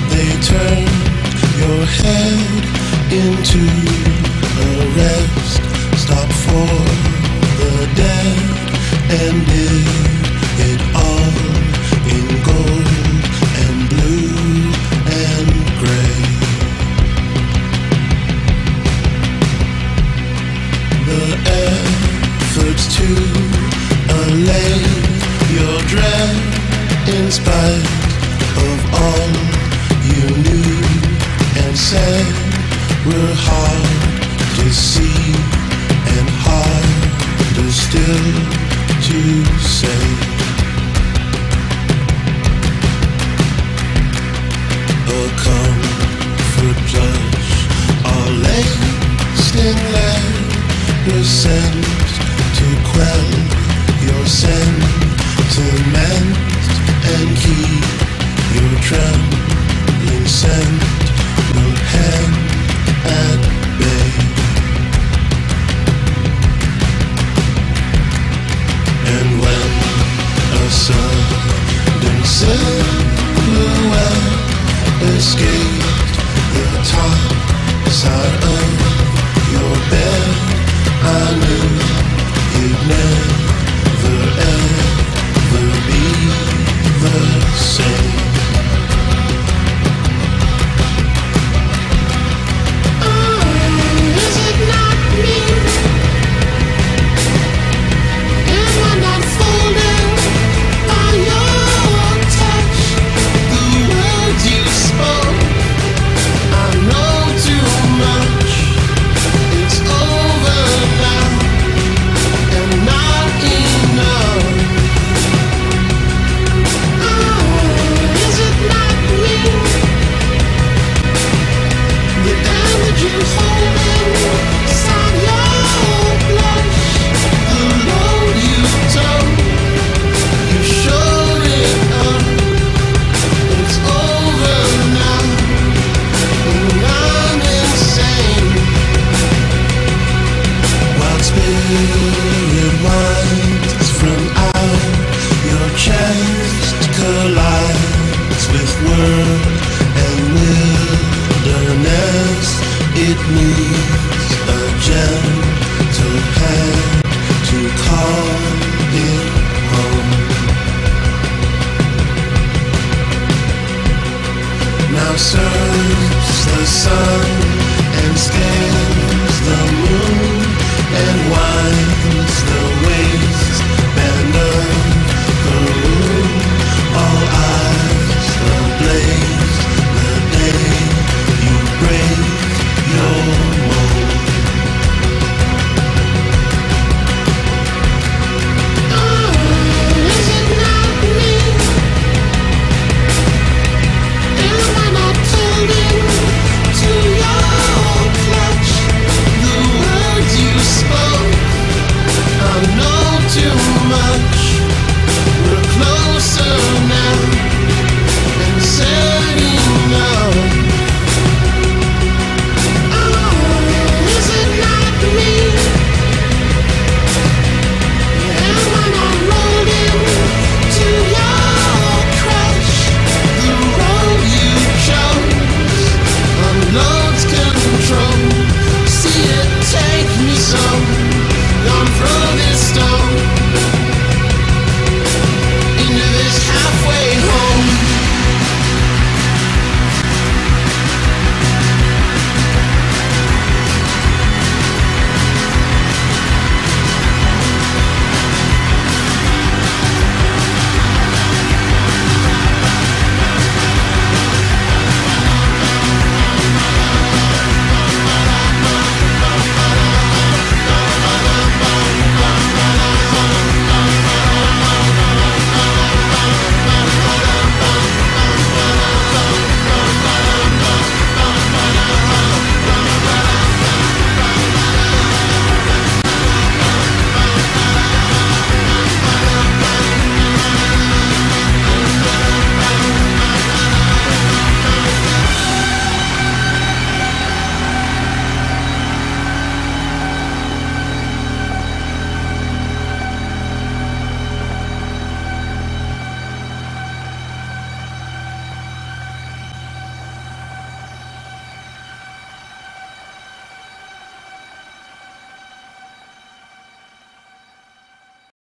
They turn your head into a rest stop for the dead and did it all in gold and blue and gray. The efforts to allay your dread in spite of all you knew and said were hard to see and harder still to say. A comfort plush all laced in lead was sent to quell your sentiment and keep your trembling sentient hand at bay. And when a sudden silhouette escaped the top side of your bed, I knew you'd never ever be the same. Is it not me? Am I not folded by your touch? The words you spoke, I know too much. It's over now and not enough. Is it not me? The damage you hold inside your blush, the load you took, you showed it up. It's over now, and I'm insane. While spirit winds from out your chest collides with world and wilderness, it needs a gentle hand to call it home. Now surfs the sun and scales the moon and winds the waste